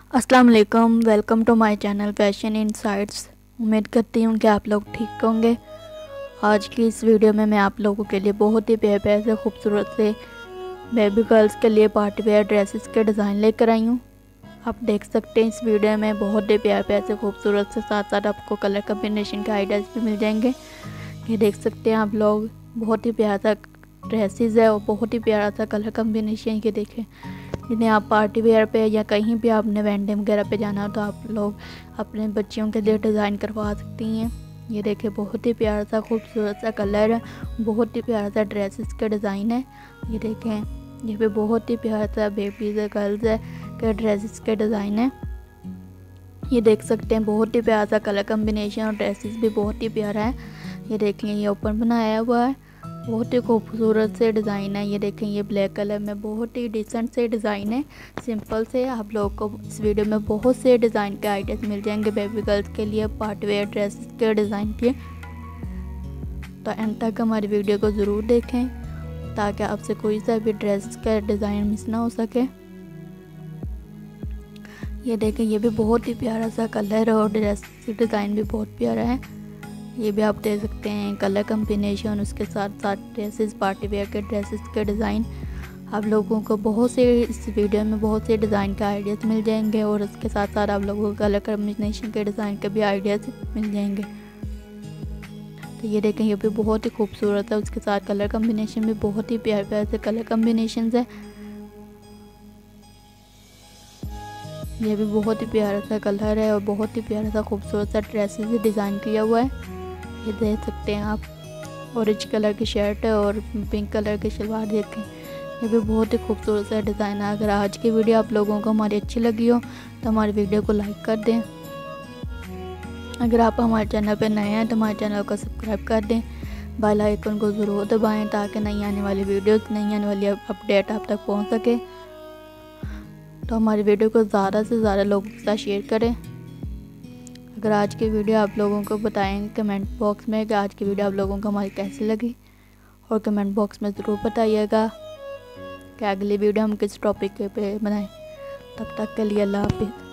अस्सलाम वालेकुम, welcome to my channel fashion insights. उम्मीद करती हूँ कि आप लोग ठीक होंगे। आज की इस वीडियो में मैं आप लोगों के लिए बहुत ही प्यारे प्यारे से खूबसूरत से बेबी गर्ल्स के लिए पार्टी वेयर ड्रेसेस के डिज़ाइन लेकर आई हूँ। आप देख सकते हैं इस वीडियो में बहुत ही प्यारे प्यारे से खूबसूरत से साथ साथ आपको कलर कम्बिनेशन के आइडियाज़ भी मिल जाएंगे। ये देख सकते हैं आप लोग, बहुत ही प्यारा सा ड्रेसेस है और बहुत ही प्यारा सा कलर कम्बिनेशन। ये देखें, जिन्हें आप पार्टी वेयर पे या कहीं भी आपने वेडिंग वगैरह पे जाना हो तो आप लोग अपने बच्चियों के लिए डिज़ाइन करवा सकती हैं। ये देखें, बहुत ही प्यारा सा खूबसूरत सा कलर है, बहुत ही प्यारा सा ड्रेसेस का डिज़ाइन है। ये देखें, ये भी बहुत ही प्यारा सा बेबीज गर्ल्स है के ड्रेसेस के डिज़ाइन है। ये देख सकते हैं, बहुत ही प्यारा सा कलर कम्बिनेशन और ड्रेसेस भी बहुत ही प्यारा है। ये देखें, ये ओपन बनाया हुआ है, बहुत ही खूबसूरत से डिज़ाइन है। ये देखें, ये ब्लैक कलर में बहुत ही डिसेंट से डिज़ाइन है, सिंपल से। आप लोगों को इस वीडियो में बहुत से डिज़ाइन के आइडियाज़ मिल जाएंगे बेबी गर्ल्स के लिए पार्टी वेयर ड्रेसेस के डिज़ाइन के। तो एंड तक हमारी वीडियो को ज़रूर देखें ताकि आपसे कोई सा भी ड्रेस का डिज़ाइन मिस ना हो सके। ये देखें, ये भी बहुत ही प्यारा सा कलर और ड्रेस डिज़ाइन भी बहुत प्यारा है। ये भी आप देख सकते हैं कलर कम्बिनेशन, उसके साथ साथ ड्रेसेस, पार्टी वेयर के ड्रेसेस के डिज़ाइन। आप लोगों को बहुत से इस वीडियो में बहुत से डिज़ाइन के आइडियाज़ मिल जाएंगे और उसके साथ साथ आप लोगों को कलर कम्बिनेशन के डिज़ाइन के भी आइडियाज़ मिल जाएंगे। तो ये देखें, ये भी बहुत ही खूबसूरत है, उसके साथ कलर कम्बिनेशन भी बहुत ही प्यारे प्यारे से कलर कम्बिनेशन है। ये भी बहुत ही प्यारा सा कलर है और बहुत ही प्यारा सा खूबसूरत सा ड्रेसेस से डिज़ाइन किया हुआ है। ये देख सकते हैं आप, ऑरेंज कलर की शर्ट है और पिंक कलर की शलवार। देखें, ये भी बहुत ही खूबसूरत सा डिज़ाइन है। अगर आज की वीडियो आप लोगों को हमारी अच्छी लगी हो तो हमारी वीडियो को लाइक कर दें। अगर आप हमारे चैनल पर नए हैं तो हमारे चैनल को सब्सक्राइब कर दें, बेल आइकन को ज़रूर दबाएं ताकि नई आने वाली वीडियोस, नई आने वाली अपडेट आप तक पहुंच सके। तो हमारी वीडियो को ज़्यादा से ज़्यादा लोगों के साथ शेयर करें। अगर आज की वीडियो आप लोगों को बताएं कमेंट बॉक्स में कि आज की वीडियो आप लोगों को हमारी कैसी लगी, और कमेंट बॉक्स में ज़रूर बताइएगा कि अगली वीडियो हम किस टॉपिक पे बनाएं। तब तक के लिए अल्लाह हाफिज़।